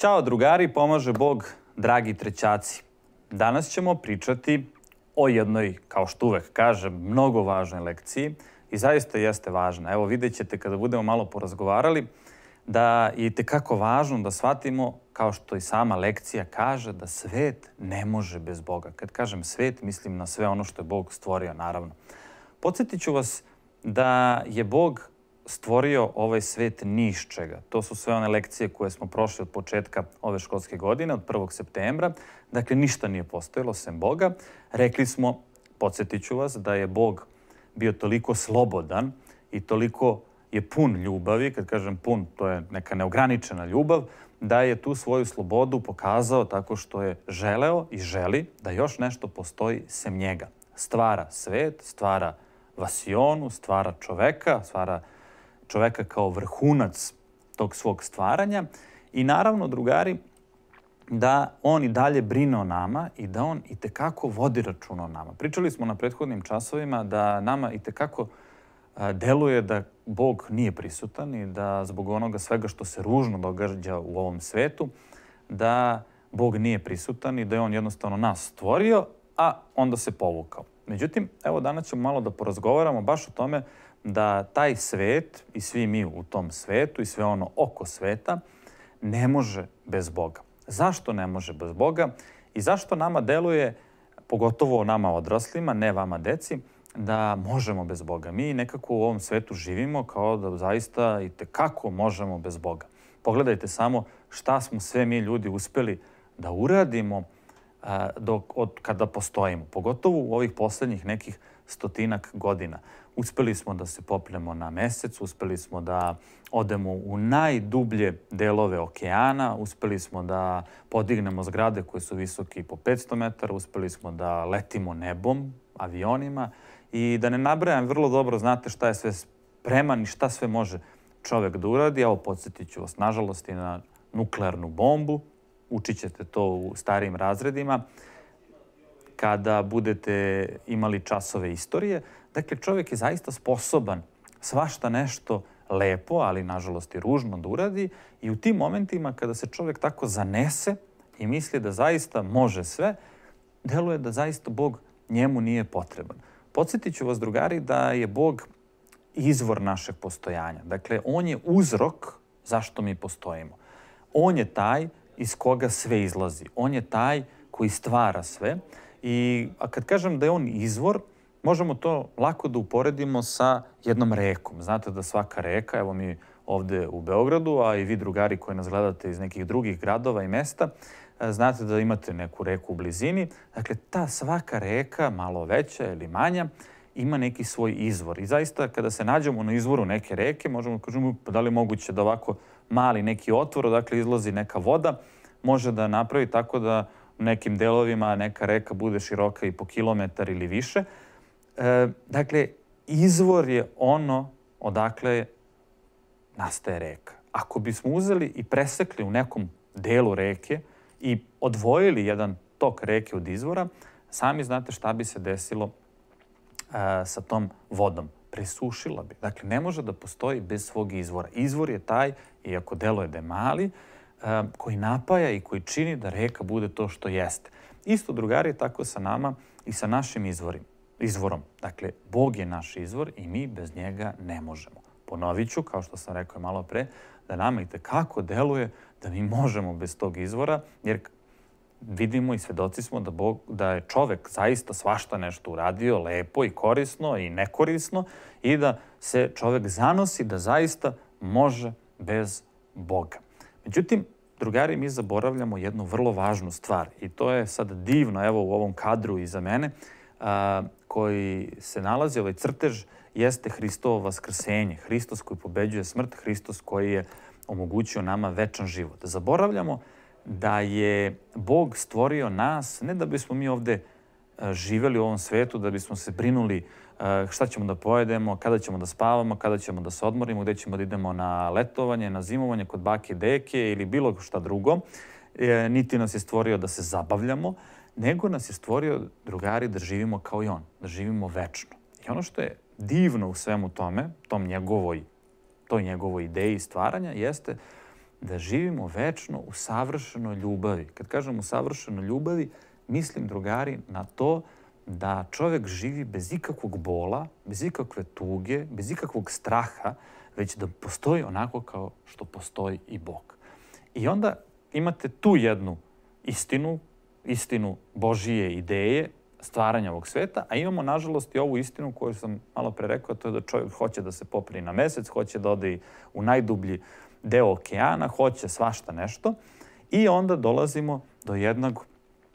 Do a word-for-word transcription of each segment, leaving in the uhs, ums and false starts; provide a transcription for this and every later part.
Ćao drugari, pomaže Bog, dragi trećaci. Danas ćemo pričati o jednoj, kao što uvek kažem, mnogo važnoj lekciji i zaista jeste važna. Evo vidjet ćete kada budemo malo porazgovarali da je itekako važno da shvatimo, kao što i sama lekcija kaže, da svet ne može bez Boga. Kad kažem svet, mislim na sve ono što je Bog stvorio, naravno. Podsjetit ću vas da je Bog stvorio ovaj svet ni iz čega. To su sve one lekcije koje smo prošli od početka ove školske godine, od prvog septembra. Dakle, ništa nije postojalo sem Boga. Rekli smo, podsjetit ću vas, da je Bog bio toliko slobodan i toliko je pun ljubavi, kad kažem pun, to je neka neograničena ljubav, da je tu svoju slobodu pokazao tako što je želeo i želi da još nešto postoji sem njega. Stvara svet, stvara vasionu, stvara čoveka, stvara čoveka kao vrhunac tog svog stvaranja i naravno, drugari, da on i dalje brine o nama i da on itekako vodi računa o nama. Pričali smo na prethodnim časovima da nama itekako deluje da Bog nije prisutan i da zbog onoga svega što se ružno događa u ovom svetu, da Bog nije prisutan i da je on jednostavno nas stvorio, a onda se povukao. Međutim, evo danas ćemo malo da porazgovaramo baš o tome da taj svet i svi mi u tom svetu i sve ono oko sveta ne može bez Boga. Zašto ne može bez Boga i zašto nama deluje, pogotovo nama odraslima, ne vama deci, da možemo bez Boga. Mi nekako u ovom svetu živimo kao da zaista i tekako možemo bez Boga. Pogledajte samo šta smo sve mi ljudi uspeli da uradimo dok, od kada postojimo, pogotovo u ovih poslednjih nekih stotinak godina. Uspeli smo da se popnemo na mesec, uspeli smo da odemo u najdublje delove okeana, uspeli smo da podignemo zgrade koje su visoke i po petsto metara, uspeli smo da letimo nebom, avionima i da ne nabrajam, vrlo dobro znate šta je sve spreman i šta sve može čovek da uradi. Evo, podsjetit ću vas, nažalost, i na nuklearnu bombu. Učit ćete to u starijim razredima kada budete imali časove istorije. Dakle, čovjek je zaista sposoban svašta nešto lepo, ali nažalost i ružno da uradi i u tim momentima kada se čovjek tako zanese i misli da zaista može sve, deluje da zaista Bog njemu nije potreban. Podsjetit ću vas, drugari, da je Bog izvor našeg postojanja. Dakle, on je uzrok zašto mi postojimo. On je taj iz koga sve izlazi. On je taj koji stvara sve. I a kad kažem da je on izvor, možemo to lako da uporedimo sa jednom rekom. Znate da svaka reka, evo mi ovde u Beogradu, a i vi drugari koji nas gledate iz nekih drugih gradova i mesta, znate da imate neku reku u blizini. Dakle, ta svaka reka, malo veća ili manja, ima neki svoj izvor. I zaista, kada se nađemo na izvoru neke reke, možemo da kažemo da li je moguće da ovako mali neki otvor, dakle izlazi neka voda, može da napravi tako da u nekim delovima neka reka bude široka i po kilometar ili više. E, dakle, izvor je ono odakle nastaje reka. Ako bismo uzeli i presekli u nekom delu reke i odvojili jedan tok reke od izvora, sami znate šta bi se desilo e, sa tom vodom. Presušila bi. Dakle, ne može da postoji bez svog izvora. Izvor je taj, iako deluje da je mali, e, koji napaja i koji čini da reka bude to što jeste. Isto, drugari, je tako sa nama i sa našim izvorima. izvorom. Dakle, Bog je naš izvor i mi bez njega ne možemo. Ponovit ću, kao što sam rekao malo pre, da nama itekako deluje da mi možemo bez tog izvora, jer vidimo i svedoci smo da, Bog, da je čovek zaista svašta nešto uradio lepo i korisno i nekorisno i da se čovek zanosi da zaista može bez Boga. Međutim, drugari, mi zaboravljamo jednu vrlo važnu stvar i to je sad divno, evo u ovom kadru iza mene, a, koji se nalazi, ovaj crtež, jeste Hristovo vaskrsenje. Hristos koji pobeđuje smrt, Hristos koji je omogućio nama večan život. Zaboravljamo da je Bog stvorio nas, ne da bismo mi ovde živeli u ovom svetu, da bismo se brinuli šta ćemo da pojedemo, kada ćemo da spavamo, kada ćemo da se odmorimo, gde ćemo da idemo na letovanje, na zimovanje kod bake, deke ili bilo šta drugo. Niti nas je stvorio da se zabavljamo, nego nas je stvorio, drugari, da živimo kao i on, da živimo večno. I ono što je divno u svemu tome, tom njegovoj, toj njegovoj ideji stvaranja, jeste da živimo večno u savršenoj ljubavi. Kad kažem u savršenoj ljubavi, mislim, drugari, na to da čovjek živi bez ikakvog bola, bez ikakve tuge, bez ikakvog straha, već da postoji onako kao što postoji i Bog. I onda imate tu jednu istinu, istinu Božije ideje, stvaranja ovog sveta, a imamo, nažalost, i ovu istinu koju sam malo pre rekao, to je da čovjek hoće da se popne na mesec, hoće da ode u najdublji deo okeana, hoće svašta nešto i onda dolazimo do jednog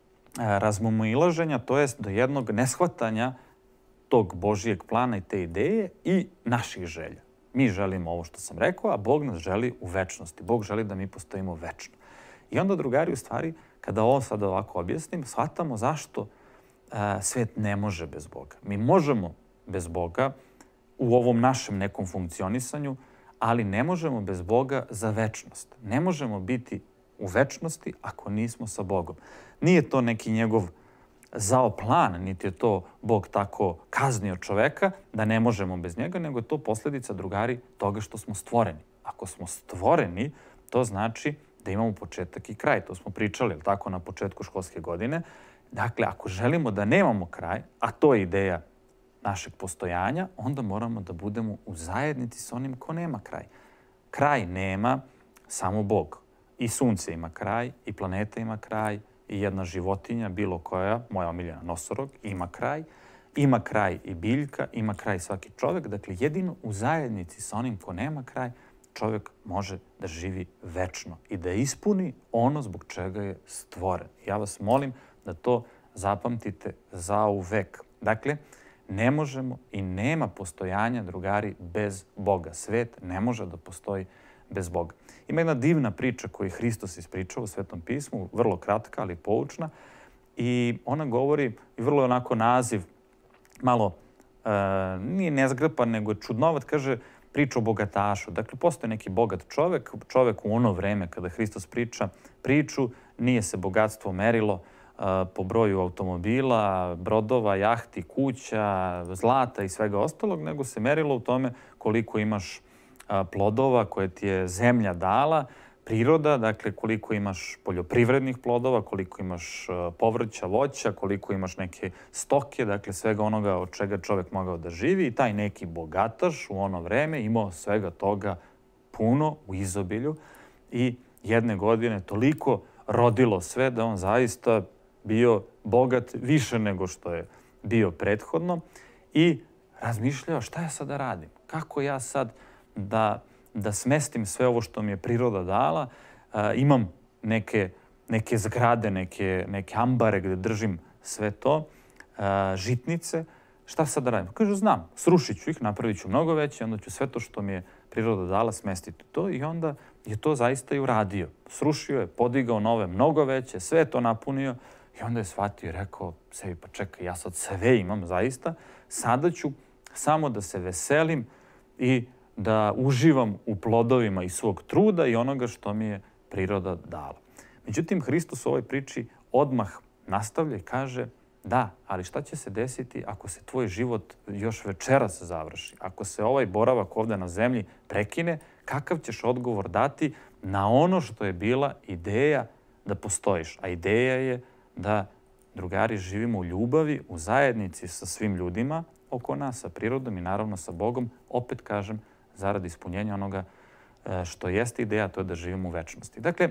razmomilaženja, to jest do jednog neshvatanja tog Božijeg plana i te ideje i naših želja. Mi želimo ovo što sam rekao, a Bog nas želi u večnosti. Bog želi da mi postojimo večno. I onda, drugari, u stvari, kada ovo sad ovako objasnim, shvatamo zašto a, svet ne može bez Boga. Mi možemo bez Boga u ovom našem nekom funkcionisanju, ali ne možemo bez Boga za večnost. Ne možemo biti u večnosti ako nismo sa Bogom. Nije to neki njegov zao plan, niti je to Bog tako kaznio čoveka da ne možemo bez njega, nego je to posljedica, drugari, toga što smo stvoreni. Ako smo stvoreni, to znači da imamo početak i kraj. To smo pričali, jel tako, na početku školske godine. Dakle, ako želimo da nemamo kraj, a to je ideja našeg postojanja, onda moramo da budemo u zajednici s onim ko nema kraj. Kraj nema samo Bog. I sunce ima kraj, i planeta ima kraj, i jedna životinja, bilo koja, moja omiljena nosorog, ima kraj. Ima kraj i biljka, ima kraj svaki čovjek. Dakle, jedino u zajednici sa onim ko nema kraj, čovjek može da živi večno i da ispuni ono zbog čega je stvoren. Ja vas molim da to zapamtite zauvek. Dakle, ne možemo i nema postojanja, drugari, bez Boga. Svet ne može da postoji bez Boga. Ima jedna divna priča koju je Hristos ispričao u Svetom pismu, vrlo kratka, ali poučna. I ona govori, i vrlo je onako naziv, malo e, nije nezgrapan, nego je čudnovat, kaže priča o bogatašu. Dakle, postoji neki bogat čovek, čovek u ono vreme kada Hristos priča priču, nije se bogatstvo merilo e, po broju automobila, brodova, jahti, kuća, zlata i svega ostalog, nego se merilo u tome koliko imaš plodova koje ti je zemlja dala, priroda, dakle koliko imaš poljoprivrednih plodova, koliko imaš povrća, voća, koliko imaš neke stoke, dakle svega onoga od čega čovjek mogao da živi. I taj neki bogataš u ono vreme imao svega toga puno u izobilju i jedne godine toliko rodilo sve da on zaista bio bogat više nego što je bio prethodno i razmišljao šta ja sad da radim, kako ja sad da, da smestim sve ovo što mi je priroda dala. Uh, imam neke, neke zgrade, neke, neke ambare gde držim sve to, uh, žitnice. Šta sad da radim? Kaže, znam, srušit ću ih, napravit ću mnogo veće, onda ću sve to što mi je priroda dala smestiti to i onda je to zaista i uradio. Srušio je, podigao nove mnogo veće, sve to napunio i onda je shvatio i rekao sebi, pa čekaj, ja sad sve imam zaista, sada ću samo da se veselim i da uživam u plodovima i svog truda i onoga što mi je priroda dala. Međutim, Hristos u ovoj priči odmah nastavlja i kaže da, ali šta će se desiti ako se tvoj život još večeras završi? Ako se ovaj boravak ovde na zemlji prekine, kakav ćeš odgovor dati na ono što je bila ideja da postojiš? A ideja je da, drugari, živimo u ljubavi, u zajednici sa svim ljudima oko nas, sa prirodom i naravno sa Bogom, opet kažem, zarad ispunjenja onoga što jeste ideja, to je da živimo u večnosti. Dakle,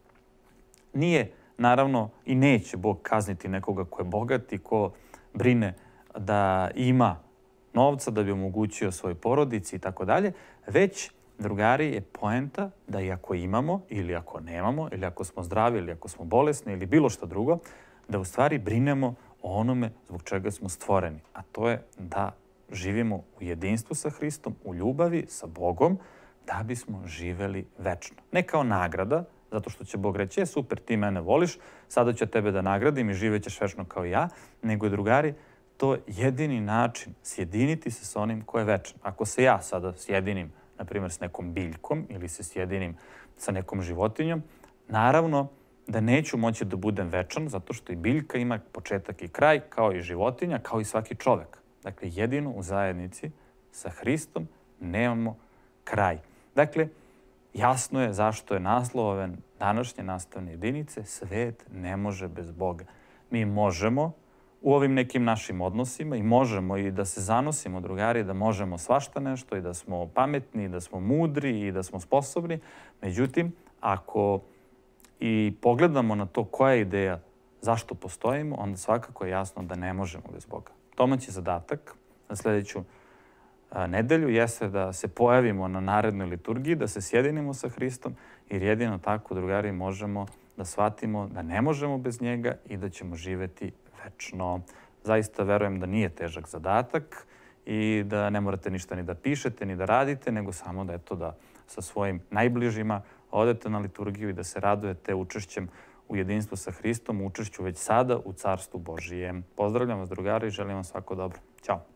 nije, naravno, i neće Bog kazniti nekoga ko je bogat i ko brine da ima novca da bi omogućio svoj porodici i tako dalje, već, drugari, je poenta da i ako imamo ili ako nemamo, ili ako smo zdravi ili ako smo bolesni ili bilo što drugo, da u stvari brinemo o onome zbog čega smo stvoreni. A to je da živimo u jedinstvu sa Hristom, u ljubavi sa Bogom, da bismo živeli večno. Ne kao nagrada, zato što će Bog reći, je super, ti mene voliš, sada ću tebe da nagradim i živećeš večno kao ja, nego, drugari, to je jedini način sjediniti se sa onim ko je večan. Ako se ja sada sjedinim, na primjer, s nekom biljkom ili se sjedinim sa nekom životinjom, naravno da neću moći da budem večan, zato što i biljka ima početak i kraj, kao i životinja, kao i svaki čovek. Dakle, jedino u zajednici sa Hristom nemamo kraj. Dakle, jasno je zašto je naslov ove današnje nastavne jedinice Svet ne može bez Boga. Mi možemo u ovim nekim našim odnosima i možemo i da se zanosimo, drugari, da možemo svašta nešto i da smo pametni, i da smo mudri i da smo sposobni. Međutim, ako i pogledamo na to koja je ideja zašto postojimo, onda svakako je jasno da ne možemo bez Boga. Domaći zadatak za sljedeću nedelju jeste da se pojavimo na narednoj liturgiji, da se sjedinimo sa Hristom, jer jedino tako, drugari, možemo da shvatimo da ne možemo bez njega i da ćemo živeti večno. Zaista verujem da nije težak zadatak i da ne morate ništa ni da pišete, ni da radite, nego samo da, eto, da sa svojim najbližima odete na liturgiju i da se radujete učešćem u jedinstvu sa Hristom, učešću već sada u Carstvu Božijem. Pozdravljam vas, drugari, i želim vam svako dobro. Ćao!